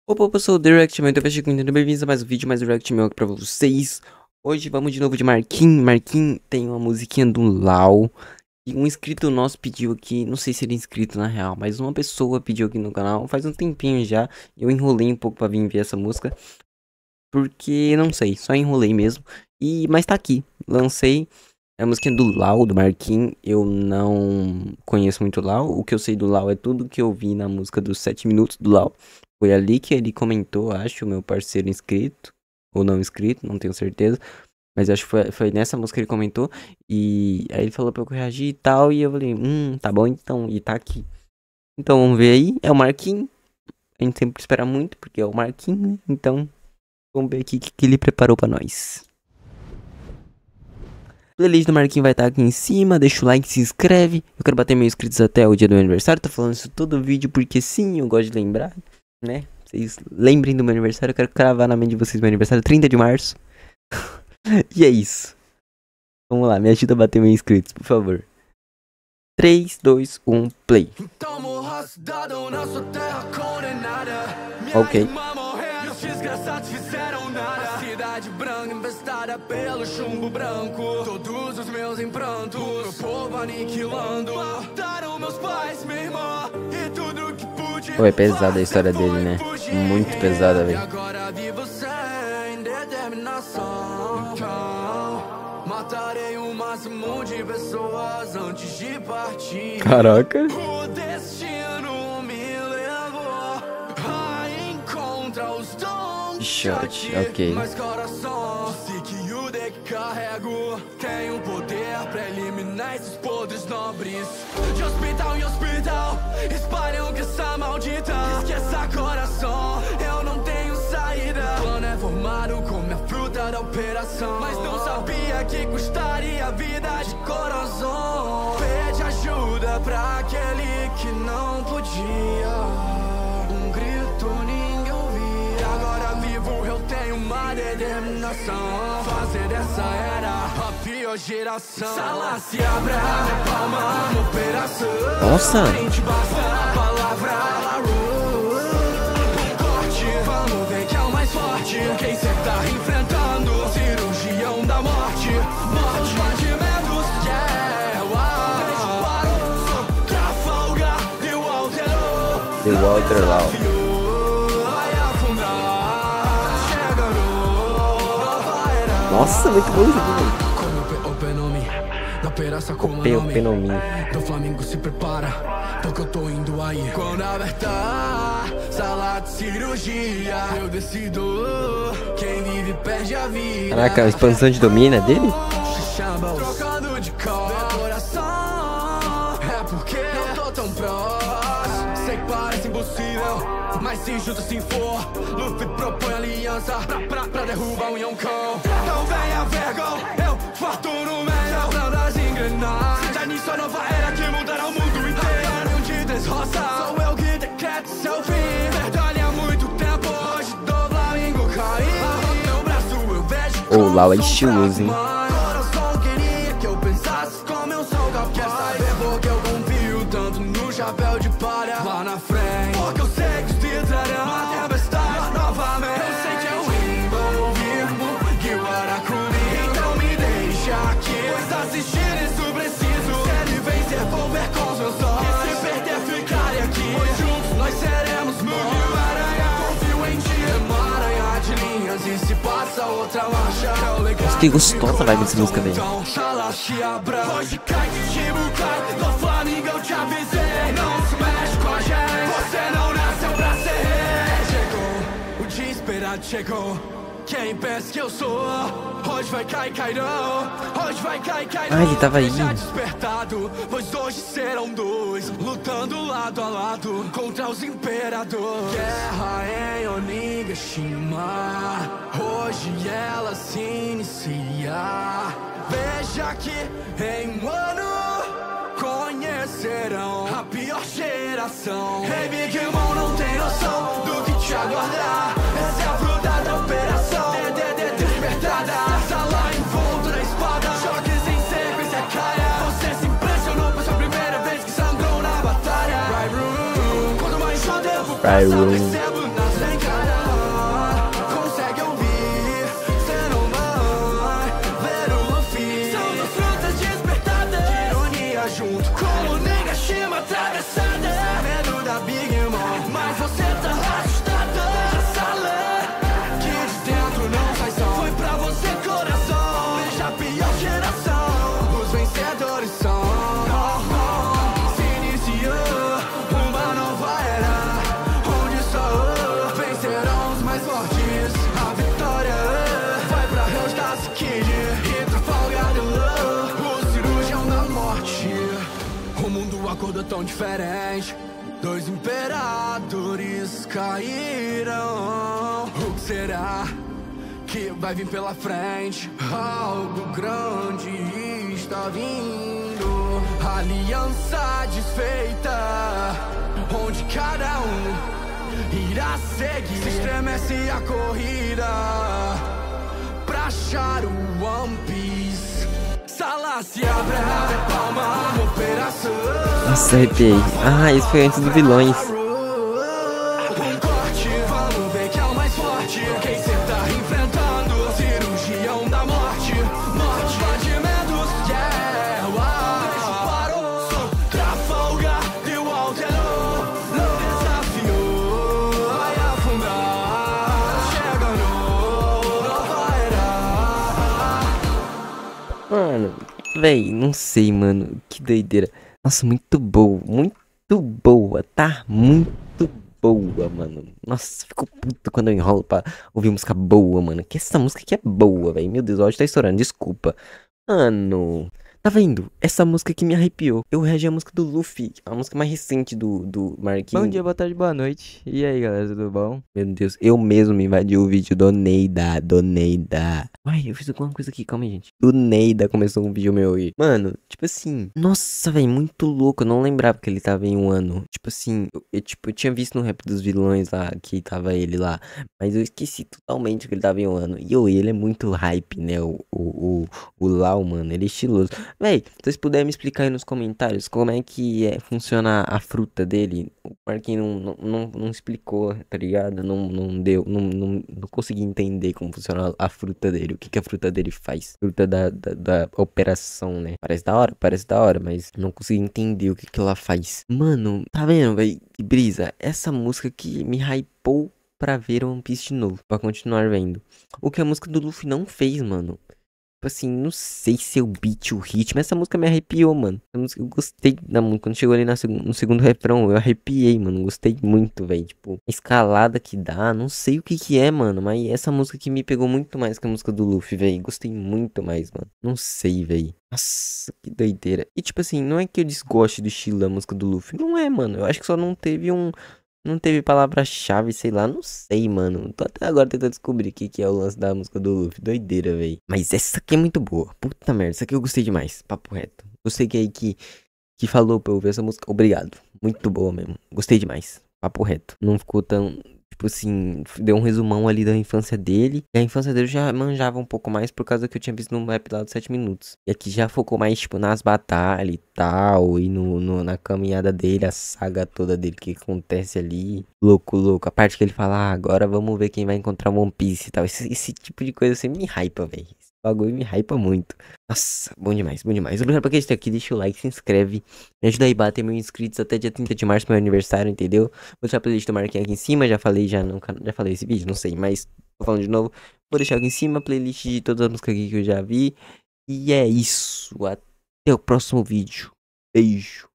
Opa, eu sou o Direct, meu então muito bem-vindos a mais um vídeo, mais um Direct meu aqui pra vocês. Hoje vamos de novo de Marquinhos. Marquinhos tem uma musiquinha do Lau. E um inscrito nosso pediu aqui, não sei se ele é inscrito na real, mas uma pessoa pediu aqui no canal faz um tempinho já. Eu enrolei um pouco pra vir ver essa música, porque não sei, só enrolei mesmo. Mas tá aqui, lancei a musiquinha do Lau, do Marquinhos. Eu não conheço muito o Lau, o que eu sei do Lau é tudo que eu vi na música dos 7 minutos do Lau. Foi ali que ele comentou, acho, o meu parceiro inscrito, ou não inscrito, não tenho certeza. Mas acho que foi nessa música que ele comentou. E aí ele falou pra eu reagir e tal. E eu falei, tá bom então. E tá aqui. Então vamos ver aí. É o Marquinhos. A gente sempre espera muito, porque é o Marquinhos, né? Então vamos ver aqui o que ele preparou pra nós. A playlist do Marquinhos vai estar aqui em cima. Deixa o like, se inscreve. Eu quero bater 1000 inscritos até o dia do meu aniversário. Tô falando isso todo vídeo porque sim, eu gosto de lembrar, né? Vocês lembrem do meu aniversário. Eu quero cravar na mente de vocês meu aniversário, 30 de março. E é isso. Vamos lá, me ajuda a bater 1000 inscritos, por favor. 3, 2, 1, play. Ok. Cidade branca investada pelo chumbo branco. Todos os meus imprantos, meu povo aniquilando. Mataram meus pais, minha irmã, e tudo que pude. Pô, é pesada a história dele, né? Muito pesada, velho. Agora vivo sem determinação. Então, matarei o máximo de pessoas antes de partir. Caraca. O destino me levou a encontrar os dons. Shot, ok. Mas coração, disse que o deck carrego tem um poder pra eliminar esses podres nobres. De hospital em hospital, espalham que essa maldita esqueça coração, eu não tenho saída. O plano é formado como a fruta da operação, mas não sabia que custaria a vida de coração. Pede ajuda pra aquele que não podia. Um grito ninguém ouvia. Agora vivo eu tenho uma determinação, fazer dessa era a pior geração. Sala se abra, palma na operação. Nossa. Mente basta, palavra, corte. Vamos ver que é o mais forte. Quem cê tá enfrentando? Cirurgião da morte. Morte, batimentos, yeah, wow. Trafalgar e o Walter. The Walter Lau. Nossa, muito bom isso aqui, velho. Openomi. Do Flamengo se prepara, porque eu tô indo aí. Quando abertar sala de cirurgia, eu decido. Quem vive perde a vida. Caraca, a expansão de domina dele? Trocando de cor, coração. É porque eu tô tão próximo. Sei que parece impossível, mas se junto assim for, Luffy propõe aliança pra derrubar o Yonkou. Então venha vergão, eu farto no meio, quebrando as engrenagens. Já nisso a nova era que mudará o mundo inteiro. De desroça, sou eu que decreto seu fim. Verdade há muito tempo, hoje do Flamengo cair. No meu braço eu vejo O Lau é estiloso, hein? coração queria que eu pensasse como eu sou capaz. Quer saber porque eu confio tanto no chapéu de palha lá na frente? Porque eu sei que se trará uma tempestade novamente. Eu sei que eu envolvi que o Aracuni. Então me deixa aqui, pois assistir isso preciso. Se ele vencer, vou ver com os meus olhos. E se perder, ficarei aqui, pois juntos nós seremos muito aranha. Confio em ti, emaranha de linhas. E se passa outra marcha, é o legal. Nossa, que gostosa a vibe dessa música, velho. Então, sala se abra. Hoje cai que tipo cai. Do Flamengo eu te avisei. Não se mexe com a gente. Você não nasceu pra ser rei. Chegou, o desesperado chegou. Quem pensa que eu sou? Hoje vai cair, cairão. Hoje vai cair, cairão. Ah, ele tava aí. Já despertado, pois hoje serão dois, lutando lado a lado contra os imperadores. Guerra em Onigashima, hoje ela se inicia. Veja que em um ano conhecerão a pior geração. Hey, Big Mom, não tem noção do que te aguardar. Essa é a fruta da operação. Despertada, sala em volta da espada. Choques em sequência, cara. Você se impressionou, pois foi a primeira vez que sangrou na batalha. Right room, quando mais só devo passar, percebo na sem cara. tão diferente. Dois imperadores caíram. O que será que vai vir pela frente? Algo grande está vindo. Aliança desfeita, onde cada um irá seguir. Se estremece a corrida pra achar o One Piece. Sala se abre, palma, uma operação. Nossa, arrepiei. Ah, isso foi antes do Vilões. Um corte, vamos ver que é o mais forte. Quem cê tá enfrentando? Cirurgião da morte. Morte, batimentos, yeah, uau. Parou, Trafalgar e Waterloo. Desafiou, vai afundar. Chega no nova era. Mano, véi, não sei, mano. Que doideira. Nossa, muito boa, tá? Muito boa, mano. Nossa, fico puto quando eu enrolo pra ouvir música boa, mano. Que essa música aqui é boa, velho. Meu Deus, o áudio tá estourando, desculpa. Mano, tá vendo? Essa música aqui me arrepiou. Eu reagi a música do Luffy, a música mais recente do Marquinhos. Bom dia, boa tarde, boa noite. E aí, galera, tudo bom? Meu Deus, eu mesmo me invadi o vídeo do Neida. Ai, eu fiz alguma coisa aqui, calma aí, gente. Do Neida começou um vídeo meu aí. Mano, tipo assim, nossa, velho, muito louco. Eu não lembrava que ele tava em um ano. Tipo assim, eu tinha visto no rap dos vilões lá, que tava ele lá. Mas eu esqueci totalmente que ele tava em um ano. E ele é muito hype, né? O Lau, mano, ele é estiloso. Véi, se vocês puderem me explicar aí nos comentários como é que funciona a fruta dele. O Marquinhos não explicou, tá ligado? Não consegui entender como funciona a fruta dele. O que a fruta dele faz. Fruta da operação, né? Parece da hora, mas não consegui entender o que ela faz. Mano, tá vendo, véi? Que brisa. Essa música que me hypou pra ver One Piece de novo. Pra continuar vendo. O que a música do Luffy não fez, mano. Tipo assim, não sei se é o beat, o ritmo. Essa música me arrepiou, mano. Essa música, eu gostei da música. Quando chegou ali no segundo refrão, eu arrepiei, mano. Gostei muito, velho. Tipo, a escalada que dá. Não sei o que é, mano. Mas essa música que me pegou muito mais que a música do Luffy, velho. Gostei muito mais, mano. Não sei, velho. Nossa, que doideira. E tipo assim, não é que eu desgoste do estilo da música do Luffy. Não é, mano. Eu acho que só não teve Não teve palavra-chave, sei lá, não sei, mano. Tô até agora tentando descobrir o que é o lance da música do Luffy. Doideira, velho. Mas essa aqui é muito boa. Puta merda, essa aqui eu gostei demais. Papo reto. Você que aí que falou pra eu ouvir essa música, obrigado. Muito boa mesmo. Gostei demais. Papo reto. Não ficou tão... Tipo assim, deu um resumão ali da infância dele. E a infância dele eu já manjava um pouco mais por causa que eu tinha visto no rap lá dos 7 minutos. E aqui já focou mais, tipo, nas batalhas e tal. E na caminhada dele, a saga toda dele que acontece ali. Louco. A parte que ele fala, agora vamos ver quem vai encontrar One Piece e tal. Esse tipo de coisa assim me hypa, velho. Esse bagulho me hypa muito. Nossa, bom demais. Obrigado por quem está aqui, deixa o like, se inscreve. Me ajuda aí a bater 1000 inscritos até dia 30 de março, meu aniversário, entendeu? Vou deixar a playlist do Marquinhos aqui em cima, já falei esse vídeo, não sei, mas tô falando de novo. Vou deixar aqui em cima a playlist de todas as músicas aqui que eu já vi. E é isso, até o próximo vídeo. Beijo.